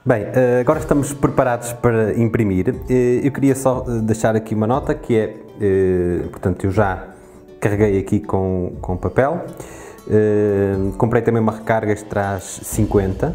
Bem, agora estamos preparados para imprimir. Eu queria só deixar aqui uma nota que é, portanto, eu já carreguei aqui com papel. Comprei também uma recarga que traz 50.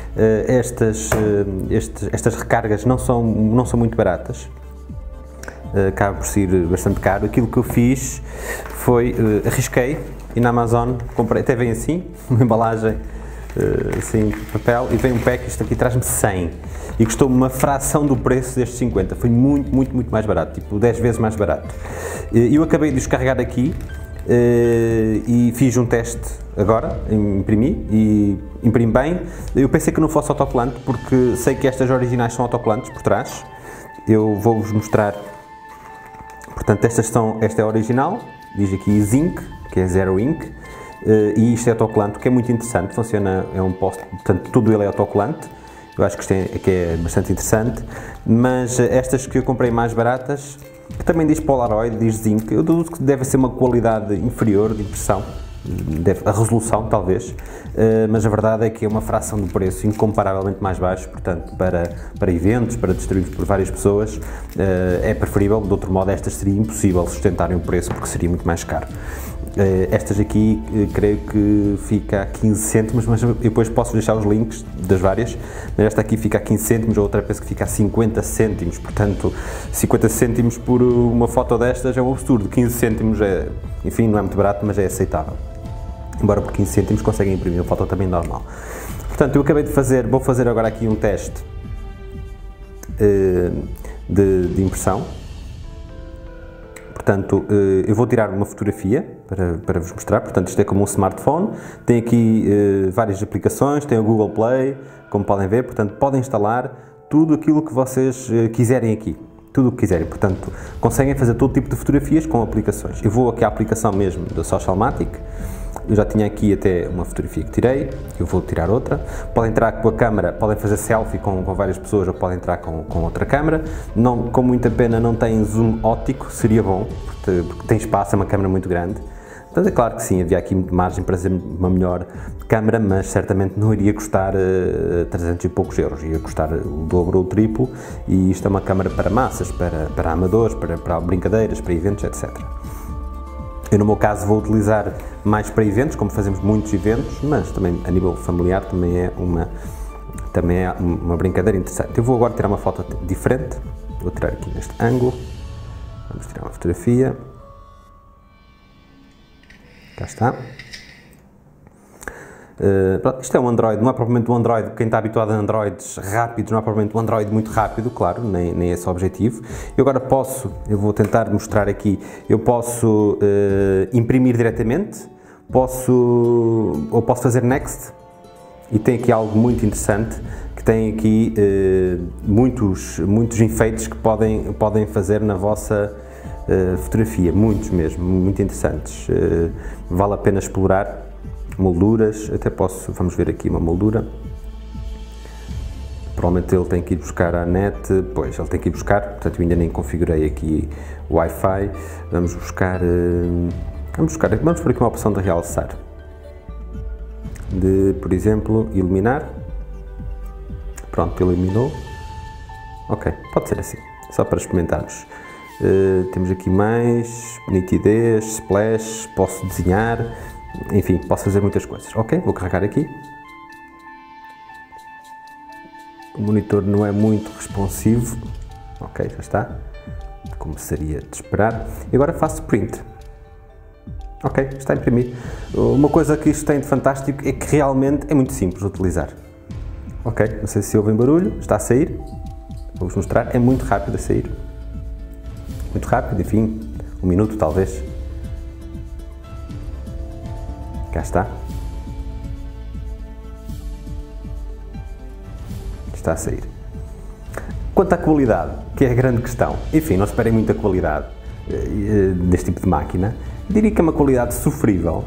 Estas recargas não são muito baratas. Acaba por ser bastante caro. Aquilo que eu fiz foi, arrisquei e na Amazon comprei, até vem assim, uma embalagem assim de papel e vem um pack, isto aqui traz-me 100 e custou-me uma fração do preço destes 50, foi muito mais barato, tipo 10 vezes mais barato. Eu acabei de os carregar aqui e fiz um teste agora, imprimi e imprimi bem. Eu pensei que não fosse autocolante porque sei que estas originais são autocolantes por trás. Eu vou-vos mostrar, portanto esta é a original, diz aqui Zinc, que é Zero Ink. E isto é autocolante, que é muito interessante, funciona, é um post, portanto tudo ele é autocolante, eu acho que isto é bastante interessante, mas estas que eu comprei mais baratas, que também diz Polaroid, diz Zinc, eu deduzo que deve ser uma qualidade inferior de impressão, a resolução talvez, mas a verdade é que é uma fração do preço incomparavelmente mais baixo, portanto para eventos, para distribuir por várias pessoas, é preferível, de outro modo estas seria impossível sustentarem o preço porque seria muito mais caro. Estas aqui creio que fica a 15 cêntimos, mas eu depois posso deixar os links das várias, mas esta aqui fica a 15 cêntimos, a outra penso que fica a 50 cêntimos, portanto 50 cêntimos por uma foto destas é um absurdo, 15 cêntimos é, enfim, não é muito barato, mas é aceitável. Embora por 15 cêntimos conseguem imprimir uma foto também normal. Portanto, eu acabei de fazer, vou fazer agora aqui um teste de impressão. Portanto, eu vou tirar uma fotografia para vos mostrar. Portanto, isto é como um smartphone, tem aqui várias aplicações, tem o Google Play, como podem ver, portanto, podem instalar tudo aquilo que vocês quiserem aqui, tudo o que quiserem, portanto, conseguem fazer todo tipo de fotografias com aplicações. Eu vou aqui à aplicação mesmo da Socialmatic, eu já tinha aqui até uma fotografia que tirei, eu vou tirar outra. Podem entrar com a câmera, podem fazer selfie com várias pessoas ou podem entrar com outra câmera. Não, com muita pena não tem zoom óptico, seria bom, porque tem espaço, é uma câmera muito grande. Portanto, é claro que sim, havia aqui margem para fazer uma melhor câmera, mas certamente não iria custar 300 e poucos euros, ia custar o dobro ou o triplo, e isto é uma câmera para massas, para amadores, para brincadeiras, para eventos, etc. Eu, no meu caso, vou utilizar mais para eventos, como fazemos muitos eventos, mas também a nível familiar também é uma brincadeira interessante. Eu vou agora tirar uma foto diferente, vou tirar aqui neste ângulo, vamos tirar uma fotografia, cá está. Pronto, isto é um Android, não é propriamente um Android, quem está habituado a Androids rápidos, não é propriamente um Android muito rápido, claro, nem é esse o objetivo. Eu agora eu vou tentar mostrar aqui, eu posso imprimir diretamente, ou posso fazer Next, e tem aqui algo muito interessante, que tem aqui muitos efeitos que podem fazer na vossa fotografia, muitos mesmo, muito interessantes, vale a pena explorar. Molduras, até vamos ver aqui uma moldura. Provavelmente ele tem que ir buscar a net, pois ele tem que ir buscar, portanto eu ainda nem configurei aqui o Wi-Fi. Vamos por aqui uma opção de realçar. Por exemplo, iluminar. Pronto, iluminou. Ok, pode ser assim, só para experimentarmos. Temos aqui mais nitidez, splash, posso desenhar. Enfim, posso fazer muitas coisas. Ok, vou carregar aqui. O monitor não é muito responsivo. Ok, já está. Como seria de esperar. E agora faço print. Ok, está a imprimir. Uma coisa que isto tem de fantástico é que realmente é muito simples de utilizar. Ok, não sei se ouvem barulho, está a sair. Vou-vos mostrar, é muito rápido a sair. Muito rápido, enfim, 1 minuto talvez. Cá está. Está a sair. Quanto à qualidade, que é a grande questão, enfim, não esperem muita qualidade deste tipo de máquina. Diria que é uma qualidade sofrível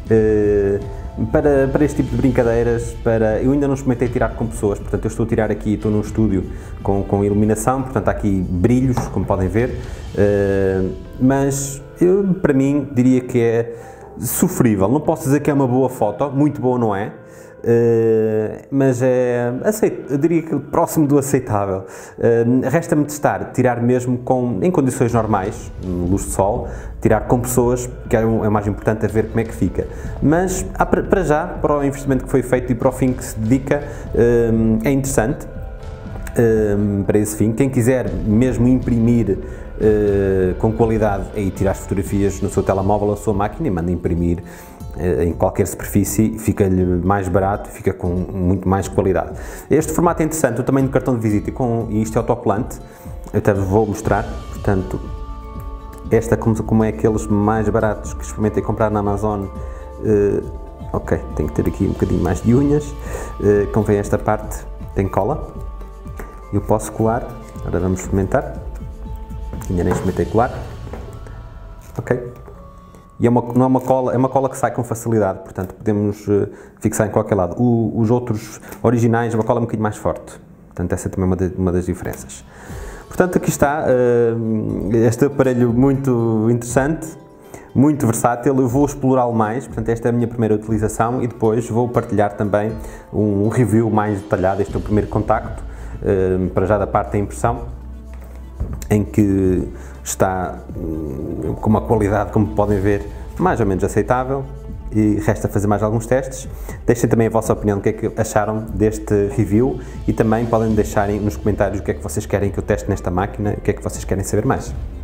para este tipo de brincadeiras. Eu ainda não experimentei tirar com pessoas, portanto eu estou a tirar aqui, estou num estúdio com iluminação, portanto há aqui brilhos, como podem ver, mas para mim diria que é sofrível. Não posso dizer que é uma boa foto, muito boa não é, mas é, eu diria que próximo do aceitável. Resta-me testar, tirar mesmo em condições normais, luz de sol, tirar com pessoas, que é o mais importante, a ver como é que fica. Mas, para já, para o investimento que foi feito e para o fim que se dedica, é interessante. Para esse fim, quem quiser mesmo imprimir com qualidade, aí tirar as fotografias no seu telemóvel ou na sua máquina e manda imprimir em qualquer superfície, fica-lhe mais barato, fica com muito mais qualidade. Este formato é interessante, o tamanho do cartão de visita e isto é autocolante, eu até vos vou mostrar. Portanto, esta como é aqueles mais baratos que experimentei comprar na Amazon. Ok, tenho que ter aqui um bocadinho mais de unhas, convém esta parte, tem cola, eu posso colar, agora vamos experimentar, ainda nem experimentei colar, ok. E não é uma cola, é uma cola que sai com facilidade, portanto podemos fixar em qualquer lado. Os outros originais, é uma cola um bocadinho mais forte, portanto essa também é uma das diferenças. Portanto, aqui está este aparelho muito interessante, muito versátil. Eu vou explorá-lo mais, portanto esta é a minha primeira utilização e depois vou partilhar também um review mais detalhado. Este é o primeiro contacto, para já da parte da impressão, em que está com uma qualidade, como podem ver, mais ou menos aceitável, e resta fazer mais alguns testes. Deixem também a vossa opinião do que é que acharam deste review e também podem deixarem nos comentários o que é que vocês querem que eu teste nesta máquina, o que é que vocês querem saber mais.